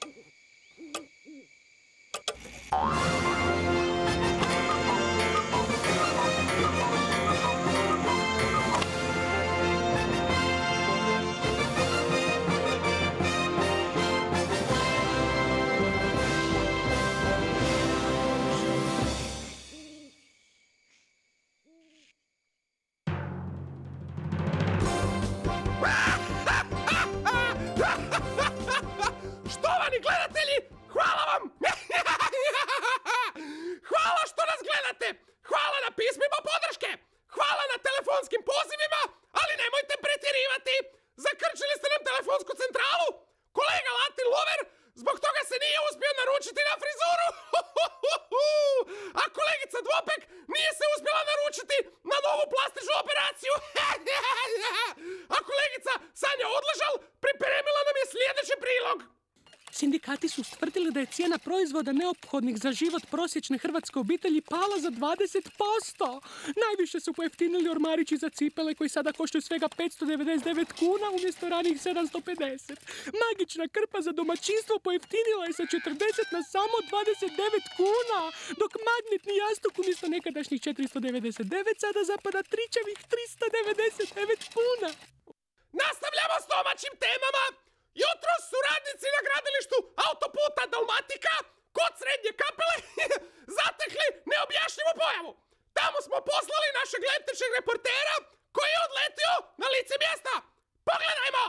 Štovani gledatelji, hvala vam! Hvala što nas gledate! Hvala na pismima podrške! Hvala na telefonskim pozivima, ali nemojte pretjerivati! Zakrčili ste nam telefonsku centralu! Kolega Latin Lover zbog toga se nije uspio naručiti na frizuru! A kolegica Dvopek nije se uspjela naručiti na novu plastičnu operaciju! A kolegica Sanja Odležal pripremila nam je sljedeći prilog! Sindikati su stvrdili da je cijena proizvoda neophodnih za život prosječne hrvatske obitelji pala za 20%. Najviše su pojeftinili ormarići za cipele koji sada koštaju svega 599 kuna umjesto ranih 750. Magična krpa za domaćinstvo pojeftinila je sa 40 na samo 29 kuna, dok magnetni jastuk umjesto nekadašnjih 499 sada zapada tričavih 399 kuna. Nastavljamo s domaćim temama! Jutros su radnici na gradilištu autoputa Dalmatika kod Srednje Kapele zatekli neobjašnjivu pojavu. Tamo smo poslali našeg letećeg reportera koji je odletio na lice mjesta. Pogledajmo!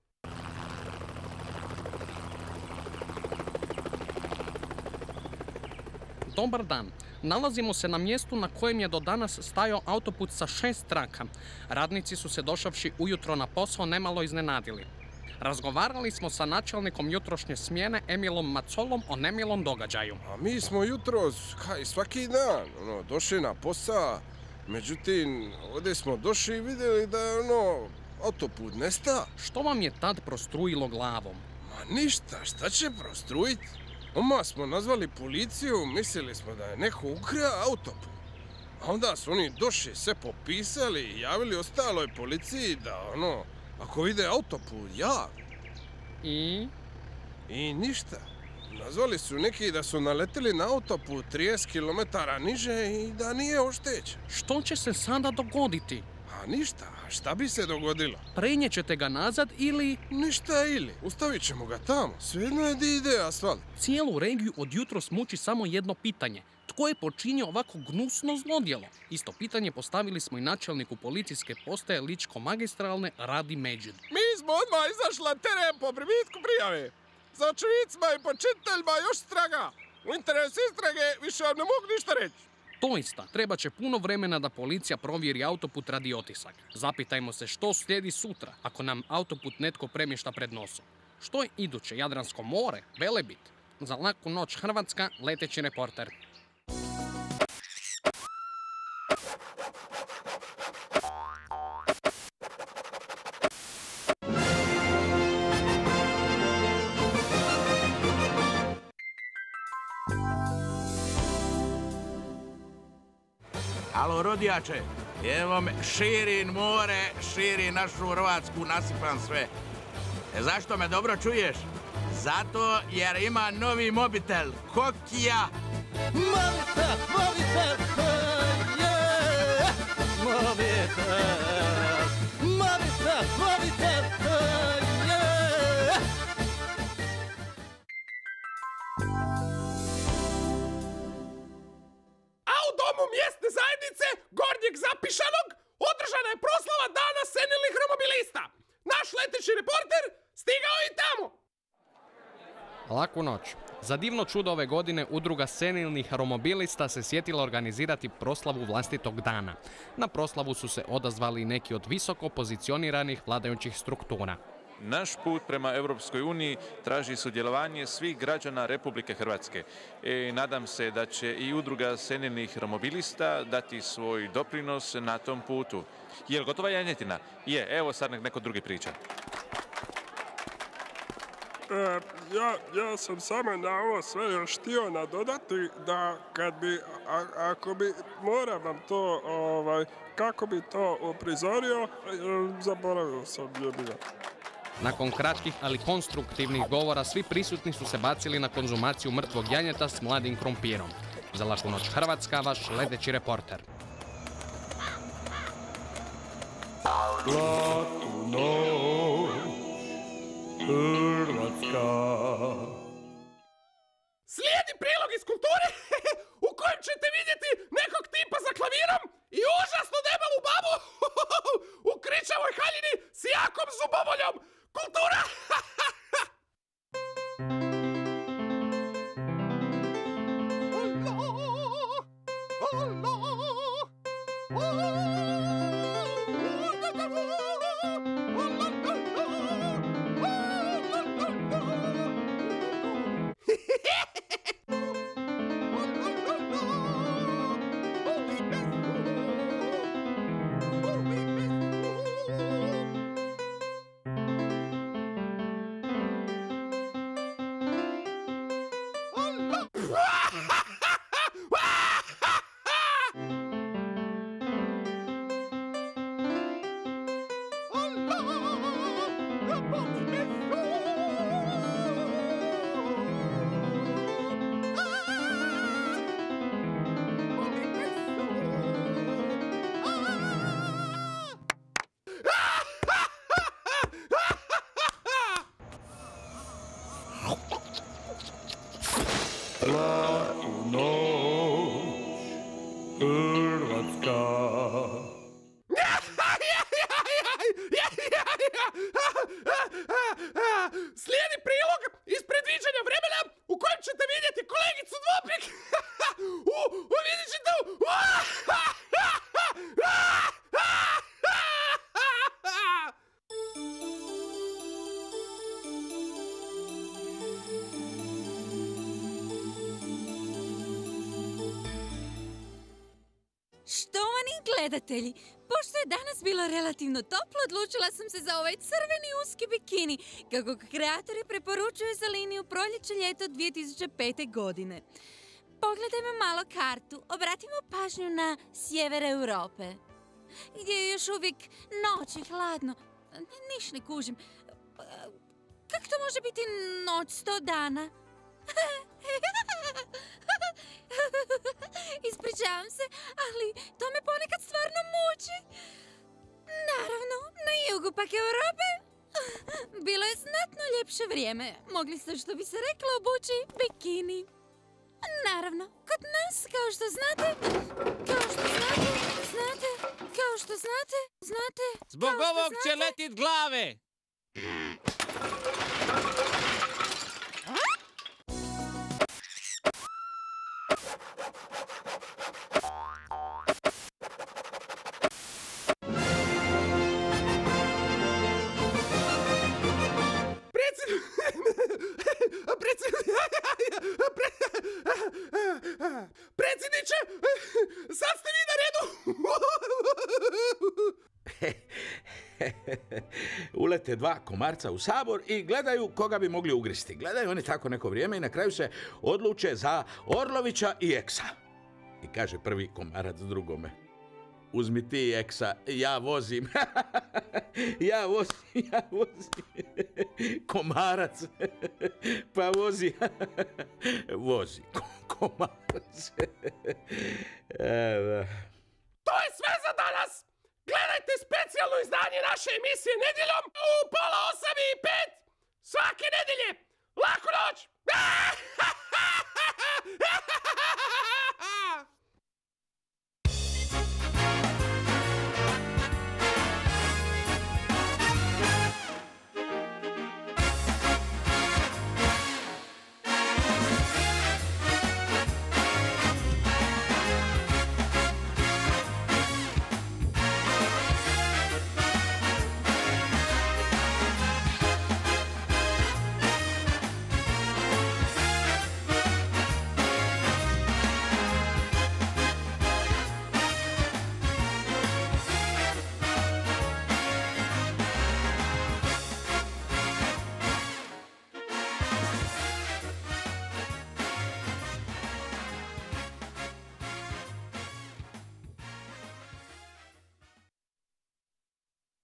Dobar dan. Nalazimo se na mjestu na kojem je do danas stajao autoput sa 6 traka. Radnici su se došavši ujutro na posao nemalo iznenadili. Razgovarali smo sa načelnikom jutrošnje smjene Emilom Macolom o nemilom događaju. A mi smo jutros, svaki dan, došli na posao. Međutim, ovdje smo došli i vidjeli da je autoput nesta. Što vam je tad prostrujilo glavom? Ma ništa, šta će prostrujit? Odmah smo nazvali policiju, mislili smo da je neko ukrao autoput. A onda su oni došli, sve popisali i javili ostaloj policiji da ako vide autoput, javi. I? I ništa. Nazvali su neki da su naletili na autoput 30 km niže i da nije oštećen. Što će se sada dogoditi? A ništa, šta bi se dogodilo? Prenijet ćete ga nazad ili... Ništa ili, ustavit ćemo ga tamo. Svejedno je di ide asfalt. Cijelu regiju od jutros muči samo jedno pitanje. Tko je počinio ovako gnusno zlodjelo? Isto pitanje postavili smo i načelniku policijske postaje Ličko-magistralne Radi Međid. Mi smo odmah izašli na teren po primitku prijave. Za očevicima i počiniteljima još straga. U interesu istrage više vam ne mogu ništa reći. Doista, treba će puno vremena da policija provjeri autoput radi otisaka. Zapitajmo se što slijedi sutra ako nam autoput netko premješta pred nosom. Što je iduće? Jadransko more? Velebit? Za Laku noć Hrvatska, leteći reporter. Alo, rodijače, evo me, širim more, širim našu Hrvatsku, nasipam sve. Zašto me dobro čuješ? Zato jer ima novi mobitel, Kokija. Mobitel, mobitel, yeah! Mobitel, mobitel, mobitel, yeah! A u domu mjesne zajednice Gornjeg Zapišanog održana je proslava Dana senilnih romobilista. Naš leteći reporter stigao je i tamo. Laku noć. Za divno čudo ove godine udruga senilnih romobilista se sjetila organizirati proslavu vlastitog dana. Na proslavu su se odazvali neki od visoko pozicioniranih vladajućih struktura. Naš put prema Europskoj uniji traži sudjelovanje svih građana Republike Hrvatske. Nadam se da će i udruga senilnih romobilista dati svoj doprinos na tom putu. Je li gotova janjetina? Je, evo sad neko drugi priča. Ja sam samo na ovo sve još htio nadodati da kad bi, ako bi, moram vam to, kako bi to uprizorio, zaboravio sam ljubila. Nakon kratkih, ali konstruktivnih govora, svi prisutni su se bacili na konzumaciju mrtvog janjeta s mladim krompirom. Za Laku noć Hrvatska, vaš leteći reporter. Laku noć Hrvatska. Slijedi prilog iz kulture u kojem ćete vidjeti nekog tipa za klavirom i užasno debelu babu u kričavoj haljini s jakom zubovoljom. Kultura! Laku noć Hrvatska. Slijedi prilog iz predviđanja vremena u kojem ćete vidjeti kolegicu Dvopik. Vidjet ćete Štovani gledatelji, pošto je danas bilo relativno toplo, odlučila sam se za ovaj crveni uski bikini, kako kreatori preporučuju za liniju proljeće-ljeto 2005. godine. Pogledajmo malo kartu, obratimo pažnju na sjever Europe, gdje je još uvijek noć i hladno. Niš ne kužim. Kako to može biti noć 100 dana? Ispričavam se, ali to me ponekad stvarno muči. Naravno, na jugu pak Europe bilo je znatno ljepše vrijeme. Mogli ste, što bi se reklo, obući bikini. Naravno, kod nas, kao što znate, Zbog ovog će letit glave! Predsjedniče, sad ste vi na redu. Ulete dva komarca u sabor i gledaju koga bi mogli ugristi. Gledaju oni tako neko vrijeme i na kraju se odluče za Orlovića i Eksa. I kaže prvi komarac drugome: uzmi ti Eksa, ja vozim. ja vozim. Komarac. Pa vozi. vozi. Komarac. To je sve za danas. Gledajte specijalno izdanje naše emisije nedjeljom u 7:30 svake nedjelje. Laku noć!